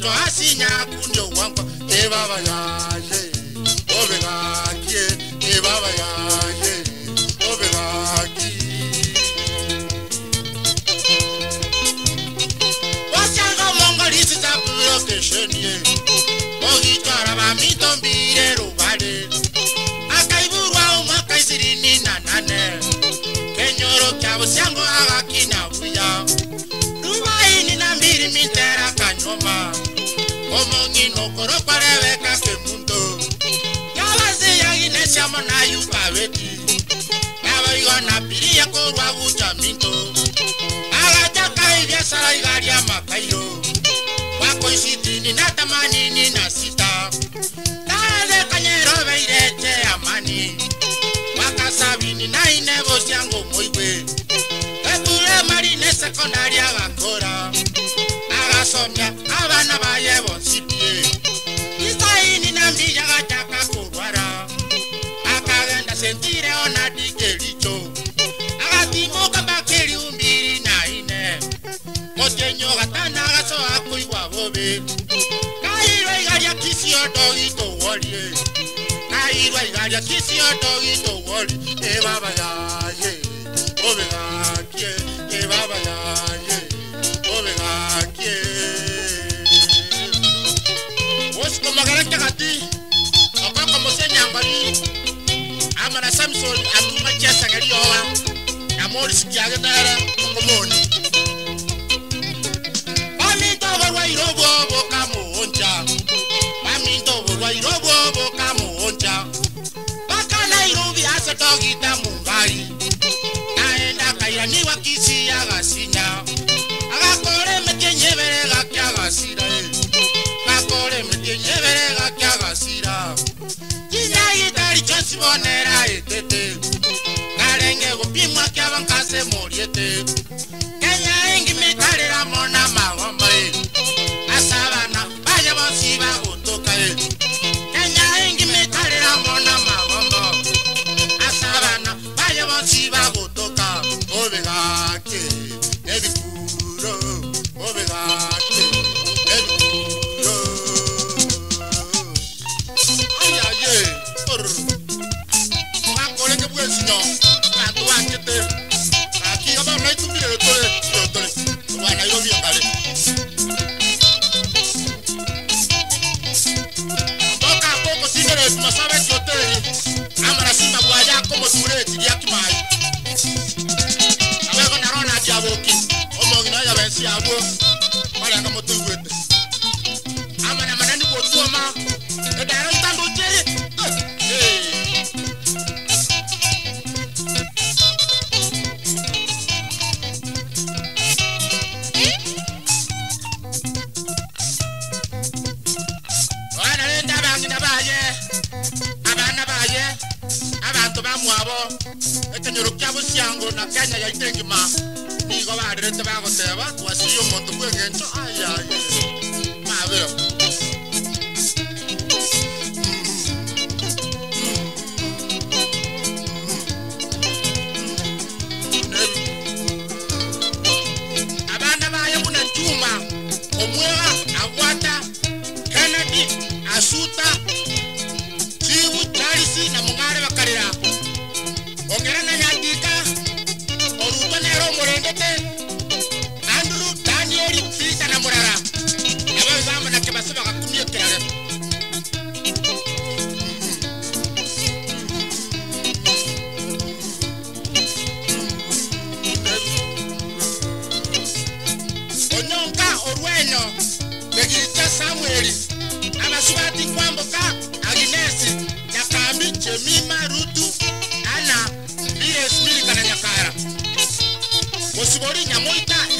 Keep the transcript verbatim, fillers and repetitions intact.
to asi Nyakundi Ogwankwa e baba ya ye obega kie e baba ya ye obega ki wasanga mongolisi ta location ye ogi kara ba mi tombire rubale akaiburwa uma kaisirini nanane kenyoro kyabo syango agakina buya rubaini na mbiri mitera kanyoma omongi no koro parewe kake mundo yabaze ya inesya mona yuka weti yaba yona piri ya korwa bucha minto agacha kai bya sara igaria makairo wako isitini na tamani ni na sita tale kanyero beirete amani wakasabini na inebo syango moiwe ekure marine secondary agakora agasomya abana baye bonsipie isaini na mbija gataka kurwara akagenda sentire ona dikelicho agatimoka bakeli umbiri na ine motenyo gatana gaso akuigwa bobe kairo igaria kisi odoito wolie kairo igaria kisi odoito wolie e baba ya ye obega kie e baba ya ye obega kie os como garanta gati oka como senyambali amana Samson atuma chesa gari owa amor sikiaga dara komoni paminto borwa irobo boka monja paminto borwa irobo boka monja bakana irobi asa togita mumbai naenda kairani wakisi agasinya agakore mekenyebere gakyagasira agakore mekenyebere gakyagasira kinya itari chosibonera etete karenge gopimwa kyabankase moriete kenya ingi mekarira mona magombe asabana baya bosiba gutoka kenya ingi mekarira mona magombo asabana baya bosiba gutoka obega ke ebikuro obega ke ebikuro ayaye or makole ke bwesino kantu akete aki aba na itubire tole tole wana yo bia kale boka koko sinere masabe choteli amara simba bwaja como ture tidia kimai abego narona diaboki omongina ya bensi abo wala ngamo tuwete amana manani ko tuoma e dara ntando jeri eh wana lenda bangi nabaye abana baye abantu bamwabo ekenyoro kyabo syango na kanya ya itengima nigo barete bagoteba twasiyo moto kwengencho ayaye mabero abana baye muna chuma omwera agwata Kennedy asuta chiwu charisi na mungare bakarira ongera na nyandika oruto nero murengete Andrew Daniel Peter na murara abazama na kebasaba gakumye kirare onyonka orweno begita Samuel abasubati kwamboka Agnes yakambi Jemima Rutu ana B S Milika na Nyakara Osibori Nyamoita